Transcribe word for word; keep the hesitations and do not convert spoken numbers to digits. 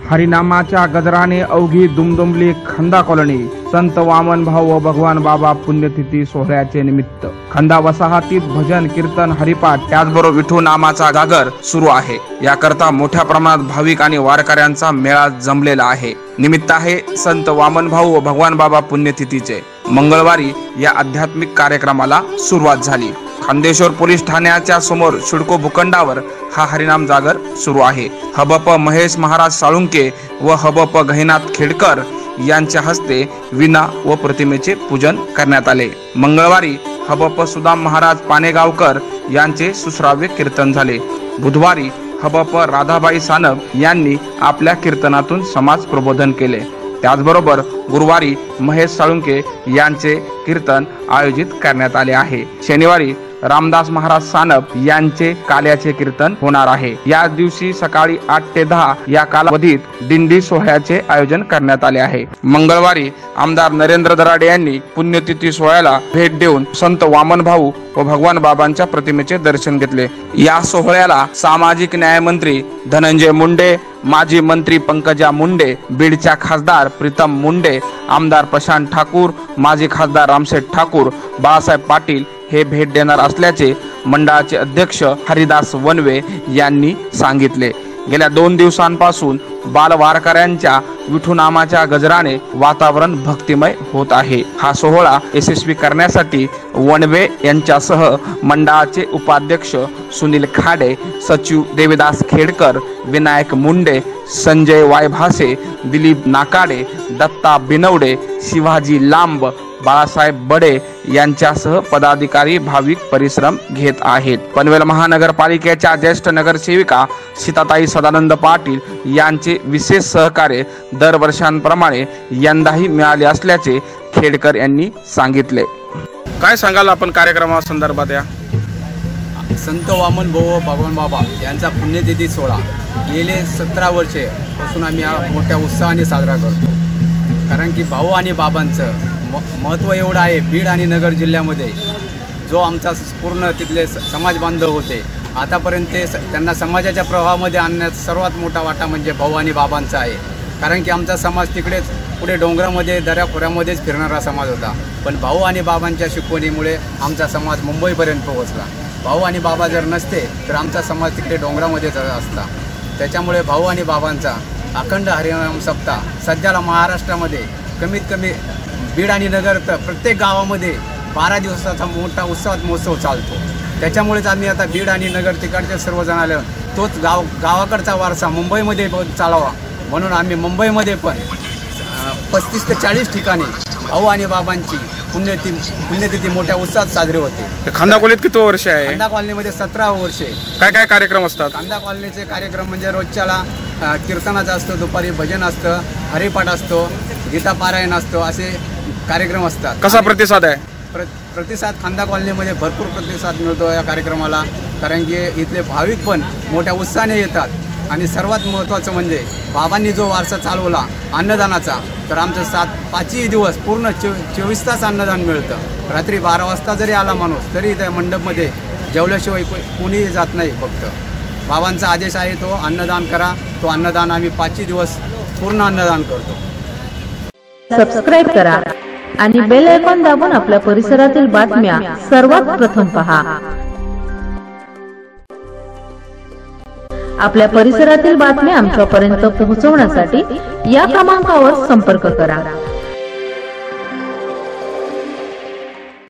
हरिनामाच्या गजराने अवघी दुमदुमली खंदा कॉलनी। संत वामन भाऊ व भगवान बाबा पुण्यतिथी सोहळ्याचे निमित्त खंदा वसाहतीत भजन कीर्तन हरिपाठ त्याचबरोबर विठू नामाचा जागर सुरू आहे। याकरता मोठ्या प्रमाणात भाविक आणि वारकऱ्यांचा मेळा जमलेला आहे। निमित्त आहे संत वामन भाऊ व भगवान बाबा पुण्यतिथीचे। मंगळवारी या आध्यात्मिक कार्यक्रमाला सुरुवात झाली। खांदेश्वर पोलीस ठाण्याच्या समोर शिडको भूखंडावर हा हरिनाम जागर सुरू आहे। हबप महेश महाराज साळुंके व हबप गहिनाथ खेडकर यांच्या हस्ते विना व प्रतिमेचे पूजन करण्यात आले। मंगळवारी हबप सुदाम महाराज पानेगावकर यांचे सुश्राव्य कीर्तन झाले। बुधवारी हबप राधाबाई सानप यांनी आपल्या कीर्तनातून समाज प्रबोधन केले। त्याचबरोबर गुरुवारी महेश साळुंके यांचे कीर्तन आयोजित करण्यात आले आहे। शनिवारी रामदास महाराज सानप यांचे काल्याचे कीर्तन होणार आहे। या दिवशी सकाळी आठ ते दहा या कालावधीत दिंडी सोहळ्याचे आयोजन करण्यात आले आहे। मंगळवारी आमदार नरेंद्र दराडे यांनी पुण्यतिथी सोहळ्याला भेट देऊन संत वामन भाऊ व भगवान बाबांच्या प्रतिमेचे दर्शन घेतले। या सोहळ्याला सामाजिक न्याय मंत्री धनंजय मुंडे, माजी मंत्री पंकजा मुंडे, बीडच्या खासदार प्रीतम मुंडे, आमदार प्रशांत ठाकूर, माजी खासदार रामशेठ ठाकूर, बाळासाहेब पाटील हे भेट देणार असल्याचे मंडळाचे अध्यक्ष हरिदास वनवे यांनी सांगितले। गेल्या दोन दिवसांपासून बालवारकऱ्यांच्या विठू नामाच्या गजराने वातावरण भक्तिमय होत आहे। हा सोहळा यशस्वी करण्यासाठी वनवे यांच्यासह मंडळाचे उपाध्यक्ष सुनील खाडे, सचिव देवीदास खेडकर, विनायक मुंडे, संजय वायभासे, दिलीप नाकाडे, दत्ता बिनवडे, शिवाजी लांब, बाळासाहेब बडे यांच्यासह पदाधिकारी भाविक परिश्रम घेत आहेत। पनवेल महानगरपालिकेच्या ज्येष्ठ नगरसेविका सीताताई सदानंद पाटील यांचे विशेष सहकार्य दरवर्षांप्रमाणे यंदाही मिळाले असल्याचे खेडकर यांनी सांगितले। काय सांगाल आपण कार्यक्रमासंदर्भात? या संत वामन भाऊ भगवान बाबा यांचा पुण्यतिथी सोहळा गेले सतरा वर्षे पासून आम्ही मोठ्या उत्साहाने साजरा करतो। कारण की भाऊ आणि बाबांचं महत्त्व एवढं आहे। बीड आणि नगर जिल्ह्यामध्ये जो आमचा पूर्ण तिथले समाज बांधव होते, आतापर्यंत ते त्यांना समाजाच्या प्रवाहामध्ये आणण्यात सर्वात मोठा वाटा म्हणजे भाऊ आणि बाबांचा आहे। कारण की आमचा समाज तिकडेच पुढे डोंगरामध्ये दऱ्याखोऱ्यामध्येच फिरणारा समाज होता, पण भाऊ आणि बाबांच्या शिकवणीमुळे आमचा समाज मुंबईपर्यंत पोहोचला। भाऊ आणि बाबा जर नसते तर आमचा समाज तिकडे डोंगरामध्येच असता। त्याच्यामुळे भाऊ आणि बाबांचा अखंड हरिनाम सप्ताह सध्याला महाराष्ट्रामध्ये कमीत कमी बीड आणि नगर तर प्रत्येक गावामध्ये बारा दिवसाचा मोठा उत्सवात महोत्सव चालतो। त्याच्यामुळेच आम्ही आता बीड आणि नगर तिकडचे सर्वजण आले, तोच गाव गावाकडचा वारसा मुंबईमध्ये चालावा म्हणून आम्ही मुंबईमध्ये पण पस्तीस ते चाळीस ठिकाणी भाऊ आणि बाबांची पुण्यतिथी पुण्यतिथी मोठ्या उत्साहात साजरी होते। खांदा कॉलनीत किती वर्ष आहे? खांदा कॉलनीमध्ये सतरा वर्षे। काय काय कार्यक्रम असतात? खांदा कॉलनीचे कार्यक्रम म्हणजे रोजच्याला कीर्तनाचा असतो, दुपारी भजन असतं, हरिपाठ असतो, गीता पारायण असतो, असे कार्यक्रम असतात। कसा प्रतिसाद आहे? प्र प्रतिसाद खांदा कॉलनीमध्ये भरपूर प्रतिसाद मिळतो या कार्यक्रमाला। कारण की इथले भाविक पण मोठ्या उत्साहाने येतात। आणि सर्वात महत्त्वाचं म्हणजे बाबांनी जो वारसा चालवला अन्नदानाचा, तर आमचं सात पाचही दिवस पूर्ण चो चोवीस तास अन्नदान मिळतं। रात्री बारा वाजता जरी आला माणूस तरी त्या मंडपमध्ये जेवल्याशिवाय कोणीही जात नाही। फक्त बाबांचा आदेश आहे तो अन्नदान करा, तो अन्नदान आम्ही पाचही दिवस पूर्ण अन्नदान करतो। सबस्क्राइब करा आणि बेल आयकॉन दाबून आपल्या परिसरातील बातम्या सर्वात प्रथम पहा। आपल्या परिसरातील बातम्या आमच्यापर्यंत पोहोचवण्यासाठी या क्रमांकावर संपर्क करा।